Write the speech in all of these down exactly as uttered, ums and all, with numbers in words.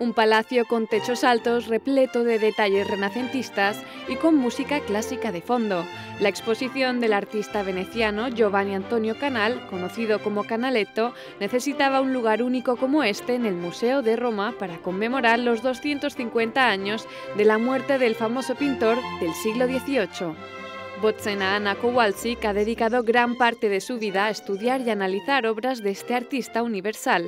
Un palacio con techos altos repleto de detalles renacentistas y con música clásica de fondo. La exposición del artista veneciano Giovanni Antonio Canal, conocido como Canaletto, necesitaba un lugar único como este en el Museo de Roma para conmemorar los doscientos cincuenta años de la muerte del famoso pintor del siglo dieciocho. Božena Anna Kowalczyk ha dedicado gran parte de su vida a estudiar y analizar obras de este artista universal.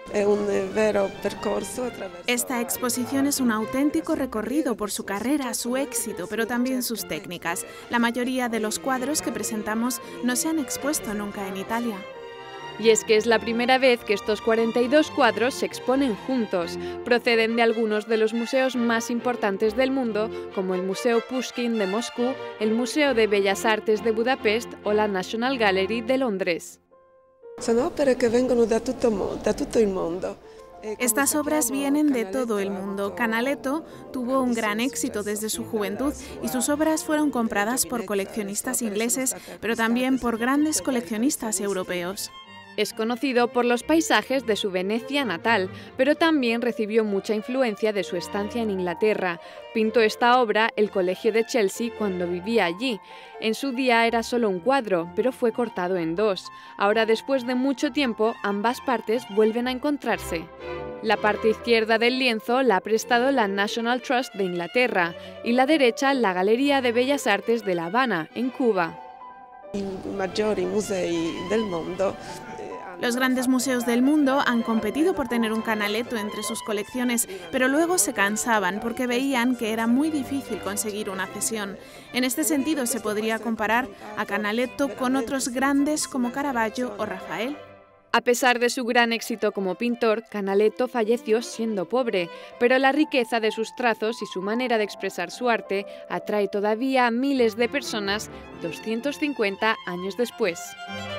Esta exposición es un auténtico recorrido por su carrera, su éxito, pero también sus técnicas. La mayoría de los cuadros que presentamos no se han expuesto nunca en Italia. Y es que es la primera vez que estos cuarenta y dos cuadros se exponen juntos. Proceden de algunos de los museos más importantes del mundo, como el Museo Pushkin de Moscú, el Museo de Bellas Artes de Budapest o la National Gallery de Londres. Son óperas que vengono da tutto, da tutto il mondo. Estas obras vienen de todo el mundo. Canaletto tuvo un gran éxito desde su juventud y sus obras fueron compradas por coleccionistas ingleses, pero también por grandes coleccionistas europeos. Es conocido por los paisajes de su Venecia natal, pero también recibió mucha influencia de su estancia en Inglaterra. Pintó esta obra el Colegio de Chelsea cuando vivía allí. En su día era solo un cuadro, pero fue cortado en dos. Ahora, después de mucho tiempo, ambas partes vuelven a encontrarse. La parte izquierda del lienzo la ha prestado la National Trust de Inglaterra y la derecha la Galería de Bellas Artes de La Habana, en Cuba. Los grandes museos del mundo han competido por tener un Canaletto entre sus colecciones, pero luego se cansaban porque veían que era muy difícil conseguir una cesión. En este sentido, se podría comparar a Canaletto con otros grandes como Caravaggio o Rafael. A pesar de su gran éxito como pintor, Canaletto falleció siendo pobre, pero la riqueza de sus trazos y su manera de expresar su arte atrae todavía a miles de personas doscientos cincuenta años después.